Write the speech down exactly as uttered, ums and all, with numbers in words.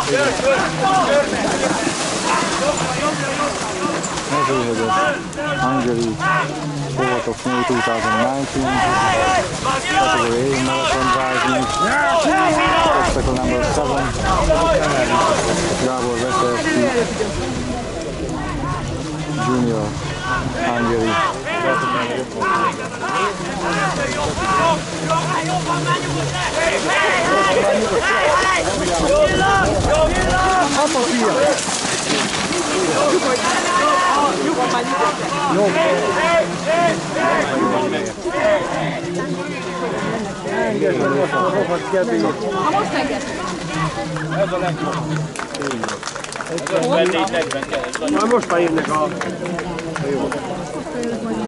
Mezőhegyes, Hungary, Sport of May two thousand nineteen, category A marathon driving, obstacle number seven, Gábor Veselski, Junior, Hungary. Most már jönnek a...